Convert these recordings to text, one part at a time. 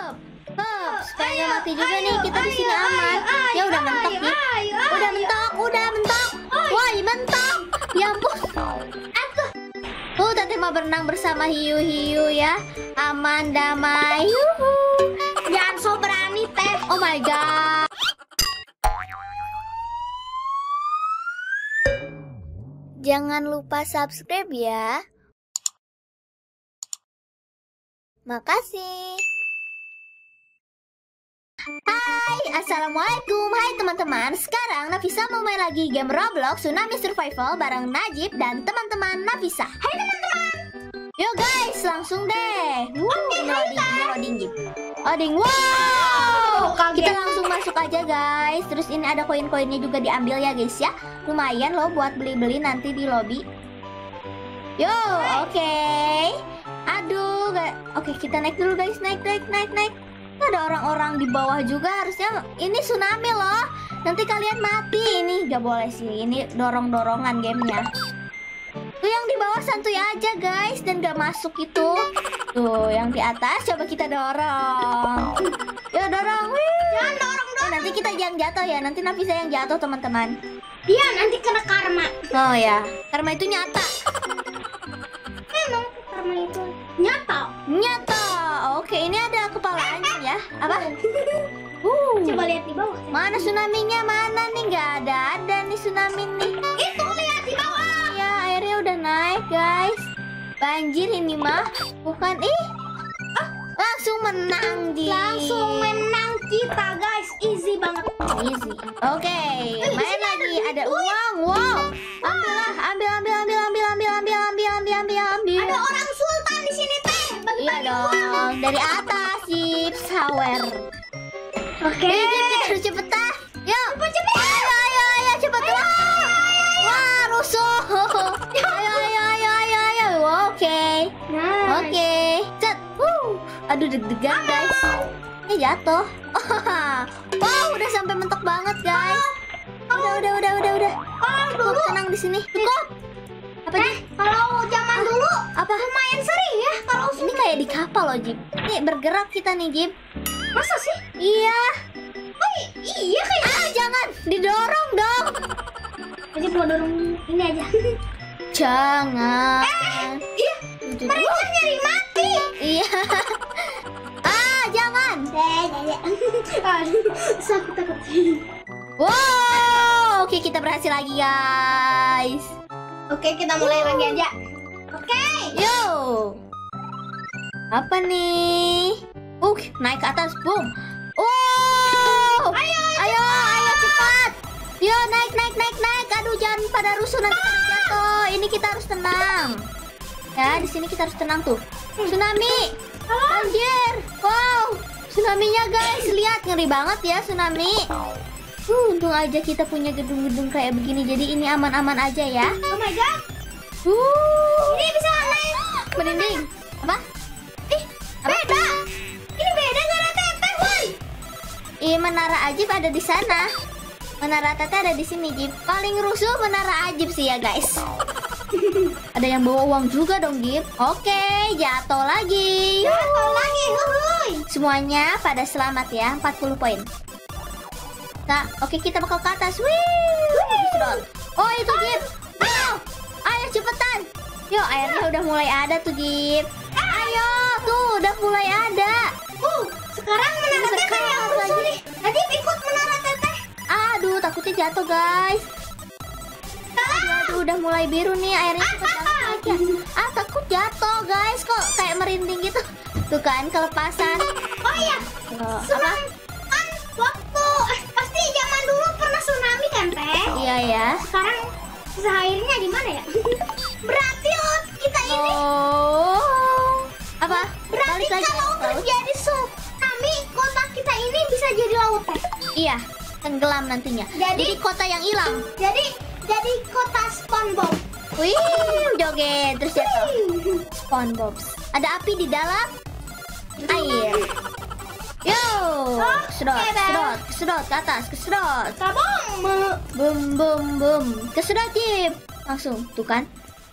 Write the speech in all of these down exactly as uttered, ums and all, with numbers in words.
Hop, hop. Supaya nggak mati juga nih, kita di sini aman. Ya udah mentok nih. Udah mentok, udah mentok. Woi, mentok. Ya ampun. Tuh, Tete mau berenang bersama hiu-hiu ya. Aman, damai. Yuhu. Jangan so berani teh. Oh my god. Jangan lupa subscribe ya. Makasih. Hai, assalamualaikum. Hai teman-teman. Sekarang Nafisa mau main lagi game Roblox Tsunami Survival bareng Najib dan teman-teman Nafisa. Hai teman-teman. Yo guys, langsung deh. Wow, ini loading, ini loading gitu. Loading. Wow. Kita langsung masuk aja guys. Terus ini ada koin-koinnya juga diambil ya guys ya. Lumayan loh buat beli-beli nanti di lobby. Yo, oke. Okay. Aduh, gak. Oke, okay, kita naik dulu guys. Naik, naik, naik, naik. Ada orang-orang di bawah juga. Harusnya ini tsunami loh. Nanti kalian mati. Ini gak boleh sih. Ini dorong-dorongan gamenya. Tuh yang di bawah santuy aja guys. Dan gak masuk itu. Tuh yang di atas coba kita dorong. Yo dorong. Wih. Jangan dorong dong. Eh, nanti kita yang jatuh ya. Nanti Nafisa yang jatuh teman-teman. Iya, nanti kena karma. Oh ya, karma itu nyata. Memang karma itu nyata. Nyata. Oke, ini ada kepala anjing ya. Apa? Uh. Coba lihat di bawah. Mana tsunami-nya? Mana nih? Nggak ada. Ada nih tsunami nih. Itu lihat di bawah. Ya, airnya udah naik, guys. Banjir ini mah. Bukan ih. Ah, langsung menang, Ji. Langsung menang kita, guys. Easy banget. Easy. Oke, main lagi. Ada uang. Wow. Ambillah, ambil, ambil, ambil, ambil, ambil, ambil, ambil, ambil, ambil, ambil. Ada orang sultan di sini, teh. Iya dong. Dari atas, Jip. Sawer. Oke. Jadi kita harus cepetan. Yuk. Cepet, cepet. Ayo, ayo, ayo, cepet lah. Wah, rusuh. Ayo, ayo, ayo, ayo, ayo. Oke. Nah. Oke. Cet. Wuh. Aduh, deg-degan, guys. Eh, jatuh. Wow, udah sampai mentok banget, guys. Udah, udah, udah, udah, udah. Kalau Cukup dulu, tenang di sini. Cukup. Apa eh, Jip? kalau zaman dulu Apa? lumayan sering ya kalau Ini kayak di kapal loh, Jip. Nih, bergerak kita nih, Jip. masa sih? Iya. Oh iya kayak. Ah, jangan didorong dong. Aja mau dorong ini aja. Jangan. Iya. Mereka nyari mati. Iya. Ah, jangan. Aduh, sakit takut. Wow, oke kita berhasil lagi guys. Oke, kita mulai lagi aja. Oke. Yo. Apa nih? Uh, naik ke atas, boom. Oh. Ayo, ayo, ayo cepat. Yo, naik, naik, naik, naik. Aduh, jangan pada rusuh nanti pada jatuh. Ini kita harus tenang. Ya, di sini kita harus tenang tuh. Tsunami. Anjir. Wow. Tsunami-nya guys, lihat ngeri banget ya tsunami. Uh, untung aja kita punya gedung-gedung kayak begini. Jadi ini aman-aman aja ya. Oh my god. Uh, Ini bisa naik. merinding. Apa? Ih, beda. Ini beda gara teteh, woi. Iya, Menara Ajib ada di sana. Menara Tete ada di sini, Jip. Paling rusuh Menara Ajib sih ya, guys. Ada yang bawa uang juga dong, Jip. Oke, jatuh lagi. Jatuh lagi, wuih. Semuanya pada selamat ya, empat puluh poin. Nah, oke kita bakal ke atas. Wih, sedot. Oh, itu Jip. Ayo, ayo cepetan. Yo, airnya udah mulai ada tuh, Jip. Ayo, tuh udah mulai ada. Uh, sekarang menara teteh Sekarang yang lagi. rusuh nih. Tadi ikut menara teteh. Aduh, takutnya jatuh, guys. Aduh, udah mulai biru nih airnya. Cepet banget ya. Ah, takut jatuh, guys. Kok kayak merinding gitu. Tuh kan, kelepasan. Oh iya. Tuh, apa? Tsunami kan waktu eh, pasti zaman dulu pernah tsunami kan teh. Iya ya. Sekarang sisa airnya di mana ya? Berarti laut kita ini. Oh. Apa? Berarti Balik lagi. kalau ke laut. terjadi tsunami kota kita ini bisa jadi laut teh. Iya, tenggelam nantinya. Jadi- Jadi kota yang hilang. Jadi jadi kota SpongeBob. Wih, joget terus jatuh. SpongeBob. Ada api di dalam air. Yo, kesedot, oke, Bel. kesedot, kesedot ke atas, kesedot. Kabum. Bum, bum, bum. Kesedot, Jip. Langsung, tuh kan.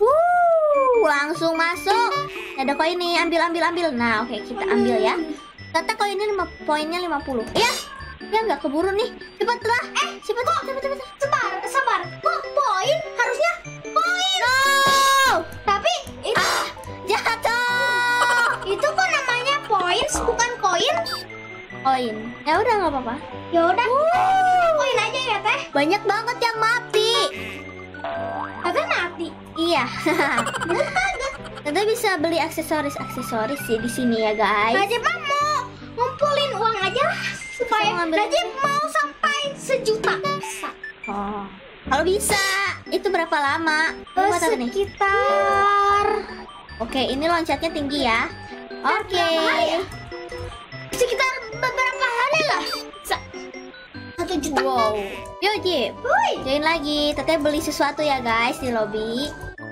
Wuh, langsung masuk. Ada koin nih, ambil, ambil, ambil. Nah, oke, kita ambil ya. Kata koinnya lima poinnya lima puluh. Ya. Ya nggak keburu nih. Cepatlah. Eh, Cepet, kok? cepet, cepet, cepet. Sabar, sabar. Kok poin? Harusnya poin. No! Tapi itu Ah, jatuh. itu kok namanya points bukan koin? Koin. Ya udah nggak apa-apa. Ya udah, poin aja ya teh. Banyak banget yang mati. Tapi mati. Iya. Kita bisa beli aksesoris-aksesoris sih di sini ya, guys. Najib mah mau ngumpulin uang aja lah, supaya Mau ngambil- Najib mau sampai sejuta. Bisa. Oh. Kalau bisa, itu berapa lama? Lu Eh, buat apa nih? sekitar Oke, ini loncatnya tinggi ya. Oke. berapa hari ya? Sekitar beberapa hari lah. Bisa. Satu juta. Wow. Yuk, Jip. Woi. Join lagi. Teteh beli sesuatu ya, guys, di lobby.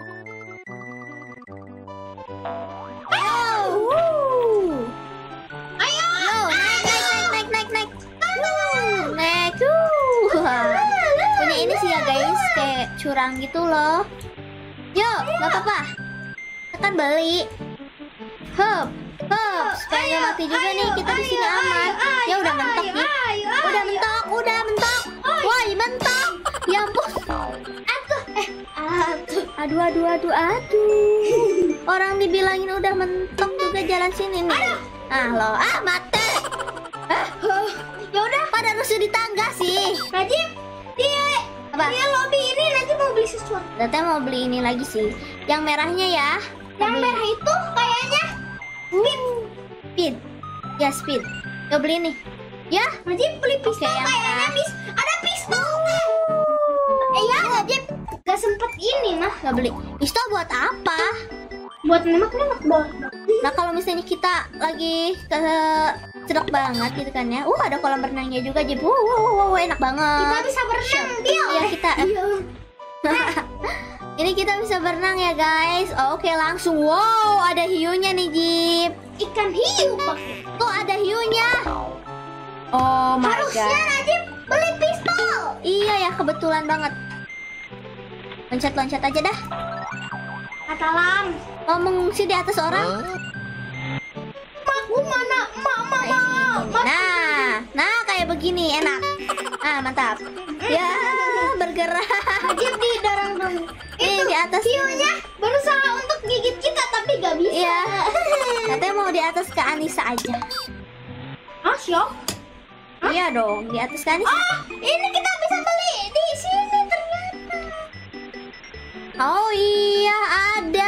Ayo. Wuh. Ayo. Yo, naik, naik, naik, naik, naik, naik. Wuh, naik. Wuh. Punya ini sih ya, guys, kayak curang gitu loh. Yuk, nggak apa-apa. Kita kan beli. Hup, hup. Supaya nggak mati juga nih. Kita di sini aman. Ya udah mentok nih. Udah mentok, udah mentok. Woi, mentok. Ya ampun. Atuh, eh, atuh. Aduh, aduh, aduh, aduh. Orang dibilangin udah mentok juga jalan sini nih. Ah, lo, ah, mati. Ah, Huh, ya udah, pada rusuh di tangga sih. Najib, di Apa? di lobby ini Najib mau beli sesuatu. Teteh mau beli ini lagi sih. Yang merahnya ya. Yang merah itu kayaknya Speed. Speed. Ya, speed. Yo beli nih. Ya, Najib beli pistol Oke, yang kayaknya merah. mis ada pistol. Eh ya Najib gak sempet ini mah nggak beli. Pistol buat apa? buat nembak-nembak doang. Nah, kalau misalnya kita lagi ke sedok banget gitu kan ya. Uh, ada kolam renangnya juga, Jip. Wow, wow, wow, wow, enak banget. Kita bisa berenang, Bil. Iya, kita Iya. ini kita bisa berenang ya, guys. Oke, langsung. Wow, ada hiunya nih, Jip. Ikan hiu, Pak. Tuh ada hiunya. Oh my Harusnya god. Najib beli pistol. Iya ya, kebetulan banget. Loncat-loncat aja dah. Katalang, Mau mengungsi di atas orang. makku mana? Mak, mak, Nah, ini, mak. ini. Nah, nah kayak begini enak. Ah, mantap. Ya, bergerak. Najib didorong dong. Ini di atas. Hiunya berusaha untuk gigit kita tapi gak bisa. Iya. Katanya mau di atas ke Anissa aja. Ah, syok. Iya dong, di atas ke Anissa. Ah, ini kita bisa beli di sini ternyata. Oh iya, ada.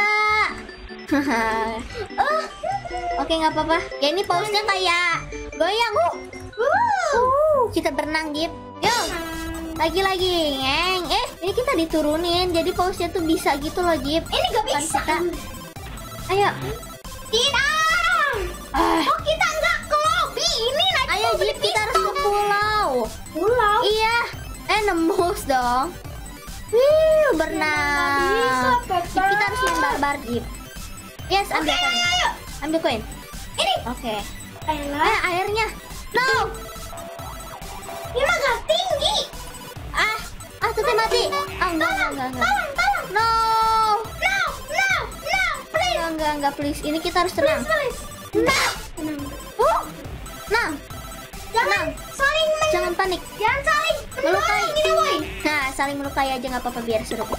Oh, Oke, nggak apa-apa. Ya ini pausnya kayak goyang. Uh. uh. Uh, kita berenang, Gip. Yo. Lagi-lagi, ngeng. Eh, ini kita diturunin. Jadi pausnya tuh bisa gitu loh, Jip. Ini gak Bukan bisa. kita. Ayo. Tidak. Ah. Oh, kita nggak ke lobby ini Najib. Ayo, mau beli Jip, kita harus pistol. ke pulau. Pulau. Iya. Eh, nembus dong. Wih, berenang. Bisa, Papa. Jip, kita harus main barbar, Jip. Yes, ambil Oke, koin. ayo, ayo. Ambil koin. Ini. Oke. Elah. Eh, airnya. No. Ini mah gak tinggi. Ah, ah, teteh mati. Ah, enggak, enggak, enggak, enggak. Tolong, tolong. No. No, no, no, please. Enggak, enggak, enggak, please. Ini kita harus tenang. Please, please. No. Tenang. Uh, nah, Jangan saling men- jangan panik. jangan saling Melukai. melukai gini, woi. Nah, saling melukai aja nggak apa-apa biar seru.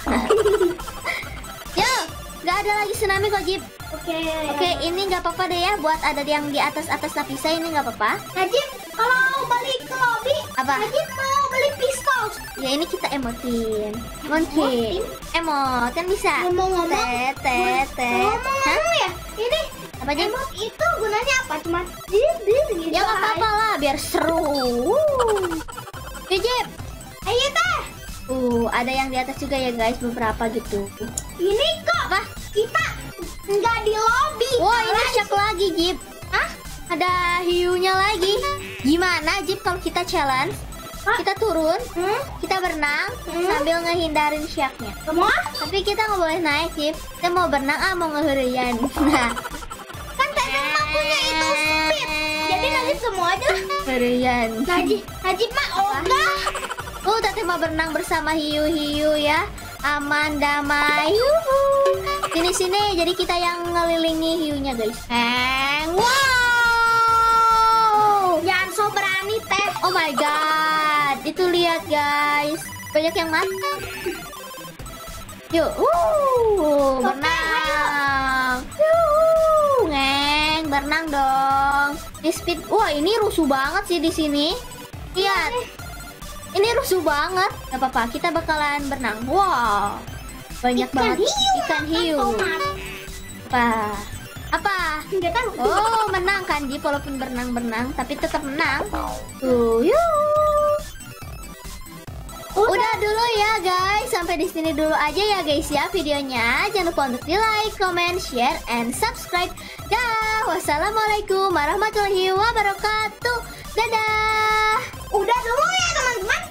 Yo, nggak ada lagi tsunami kok, Jip. Oke. Oke, ini nggak apa-apa deh ya buat ada yang di atas atas Nafisa ini nggak apa-apa. Najib, kalau balik ke lobby, Apa? Najib mau beli pistol. Ya ini kita emotin, emotin, emot kan bisa. Ngomong-ngomong, Tet, tet, tet. Hah? ngomong-ngomong ya, ini Apa Jip? emot itu gunanya apa? Cuma dir dir gitu. Ya nggak apa-apa lah, biar seru. Yo, Jip. Ayo teh. Uh, ada yang di atas juga ya guys, beberapa gitu. Ini kok Apa? kita nggak di lobby. Wah, ini Malah- syak lagi, Jip. Hah? Ada hiunya lagi. Gimana, Jip, kalau kita challenge? Hah? Kita turun, Hmm? kita berenang Hmm? sambil ngehindarin syaknya. Kamu ah? Tapi kita nggak boleh naik, Jip. Kita mau berenang, ah mau ngehurian. Nah, Kan teh mah punya itu speed. Jadi Najib semua aja lah. hurian. Najib, Najib mah ogah. Oh, tadi mau berenang bersama hiu-hiu ya. Aman, damai. Yuhu. Sini-sini, jadi kita yang ngelilingi hiunya, guys. And wow! mau berani teh. Oh my god, itu lihat guys, banyak yang mati. Yuk, wuh, berenang. Yuh, ngeng, berenang dong. Di speed, wah ini rusuh banget sih di sini. Lihat, ini rusuh banget. Gak apa-apa, kita bakalan berenang. Wow, banyak Ikan banget hiu, ikan hiu. Apa? Apa? Nggak tahu. Oh, menang kan Jip, walaupun berenang-berenang tapi tetap menang. Tuh, yuk. Udah dulu ya guys, sampai di sini dulu aja ya guys ya videonya. Jangan lupa untuk di like, comment, share, and subscribe. Dah, wassalamualaikum warahmatullahi wabarakatuh. Dadah. Udah dulu ya teman-teman.